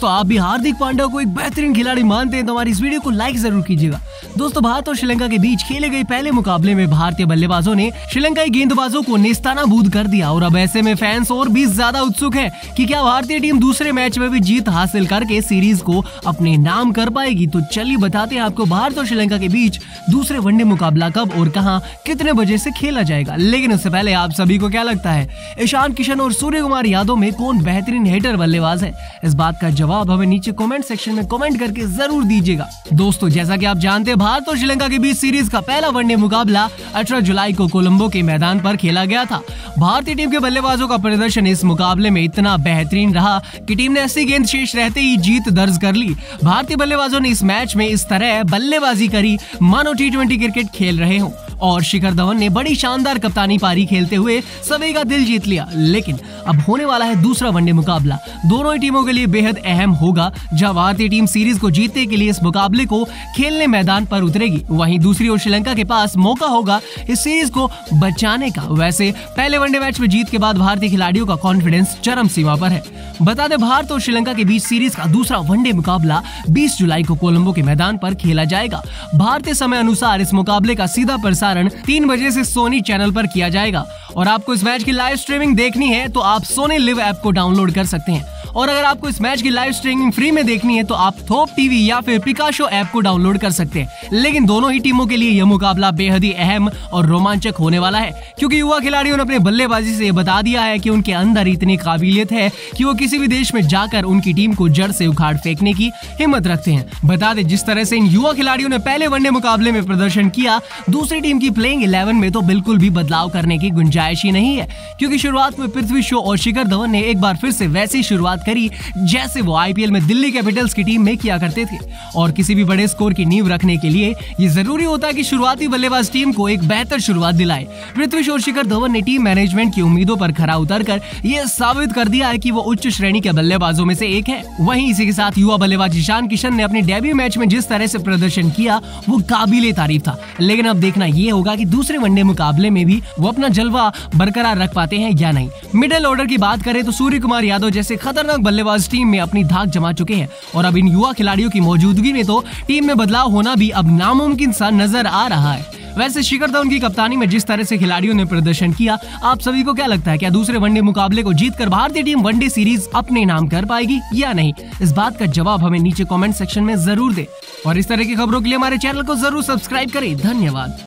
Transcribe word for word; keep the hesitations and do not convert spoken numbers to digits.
दोस्तों आप भी हार्दिक पांड्या को एक बेहतरीन खिलाड़ी मानते हैं तो हमारी इस वीडियो को लाइक जरूर कीजिएगा। दोस्तों भारत और श्रीलंका के बीच खेले गए पहले मुकाबले में भारतीय बल्लेबाजों ने श्रीलंकाई गेंदबाजों को नेस्तानाबूद कर दिया और अब ऐसे में फैंस और भी ज्यादा उत्सुक हैं कि क्या भारतीय टीम दूसरे मैच में भी जीत हासिल करके सीरीज को अपने नाम कर पाएगी। तो चलिए बताते हैं आपको भारत और श्रीलंका के बीच दूसरे वनडे मुकाबला कब और कहां कितने बजे से खेला जाएगा। लेकिन उससे पहले आप सभी को क्या लगता है, ईशान किशन और सूर्य कुमार यादव में कौन बेहतरीन हिटर बल्लेबाज है? इस बात का जवाब हमें नीचे कमेंट सेक्शन में कमेंट करके जरूर दीजिएगा। दोस्तों जैसा कि आप जानते हैं भारत और श्रीलंका के बीच सीरीज का पहला वनडे मुकाबला अठारह जुलाई को कोलंबो के मैदान पर खेला गया था। भारतीय टीम के बल्लेबाजों का प्रदर्शन इस मुकाबले में इतना बेहतरीन रहा कि टीम ने अस्सी गेंद शेष रहते ही जीत दर्ज कर ली। भारतीय बल्लेबाजों ने इस मैच में इस तरह बल्लेबाजी करी मानो टी ट्वेंटी क्रिकेट खेल रहे हों और शिखर धवन ने बड़ी शानदार कप्तानी पारी खेलते हुए सभी का दिल जीत लिया। लेकिन अब होने वाला है दूसरा वनडे मुकाबला, दोनों ही टीमों के लिए बेहद अहम होगा। जहां भारतीय टीम सीरीज को जीतने के लिए इस मुकाबले को खेलने मैदान पर उतरेगी, वहीं दूसरी ओर श्रीलंका के पास मौका होगा इस सीरीज को बचाने का। वैसे पहले वनडे मैच में जीत के बाद भारतीय खिलाड़ियों का कॉन्फिडेंस चरम सीमा पर है। बता दें भारत और श्रीलंका के बीच सीरीज का दूसरा वनडे मुकाबला बीस जुलाई को कोलंबो के मैदान पर खेला जाएगा। भारतीय समय अनुसार इस मुकाबले का सीधा प्रसारण तीन बजे से सोनी चैनल पर किया जाएगा और आपको इस मैच की लाइव स्ट्रीमिंग देखनी है तो आप सोनी लिव ऐप को डाउनलोड कर सकते हैं और अगर आपको इस मैच की लाइव स्ट्रीमिंग फ्री में देखनी है तो आप थोप टीवी या फिर पिकाशो ऐप को डाउनलोड कर सकते हैं। लेकिन दोनों ही टीमों के लिए यह मुकाबला बेहद ही अहम और रोमांचक होने वाला है क्योंकि युवा खिलाड़ियों ने अपने बल्लेबाजी से बता दिया है कि उनके अंदर इतनी काबिलियत है कि वो किसी भी देश में जाकर उनकी टीम को जड़ से उखाड़ फेंकने की हिम्मत रखते हैं। बता दें जिस तरह से इन युवा खिलाड़ियों ने पहले वनडे मुकाबले में प्रदर्शन किया, दूसरी टीम की प्लेइंग इलेवन में तो बिल्कुल भी बदलाव करने की गुंजाइश ही नहीं है क्योंकि शुरुआत में पृथ्वी शॉ और शिखर धवन ने एक बार फिर से वैसी शुरुआत करी जैसे वो आईपीएल में दिल्ली कैपिटल्स की टीम में किया करते थे। और किसी भी बड़े स्कोर की नींव रखने के लिए ये जरूरी होता है कि शुरुआती बल्लेबाज टीम को एक बेहतर शुरुआत दिलाए। पृथ्वी शॉ और शिखर धवन ने टीम मैनेजमेंट की उम्मीदों पर खरा उतरकर ये साबित कर दिया है कि वो उच्च श्रेणी के बल्लेबाजों में से एक है। वहीं इसी के साथ युवा बल्लेबाज ईशान किशन ने अपने डेब्यू मैच में जिस तरह से प्रदर्शन किया वो काबिले तारीफ था। लेकिन अब देखना ये होगा कि दूसरे वनडे मुकाबले में भी वो अपना जलवा बरकरार रख पाते हैं या नहीं। मिडिल ऑर्डर की बात करें तो सूर्य कुमार यादव जैसे खतरनाक बल्लेबाज टीम में अपनी धाक जमा चुके हैं और अब इन युवा खिलाड़ियों की मौजूदगी में तो टीम में बदलाव होना भी अब नामुमकिन सा नजर आ रहा है। वैसे शिखर धवन की कप्तानी में जिस तरह से खिलाड़ियों ने प्रदर्शन किया, आप सभी को क्या लगता है, क्या दूसरे वनडे मुकाबले को जीतकर भारतीय टीम वनडे सीरीज अपने नाम कर पाएगी या नहीं? इस बात का जवाब हमें नीचे कमेंट सेक्शन में जरूर दे और इस तरह की खबरों के लिए हमारे चैनल को जरूर सब्सक्राइब करें। धन्यवाद।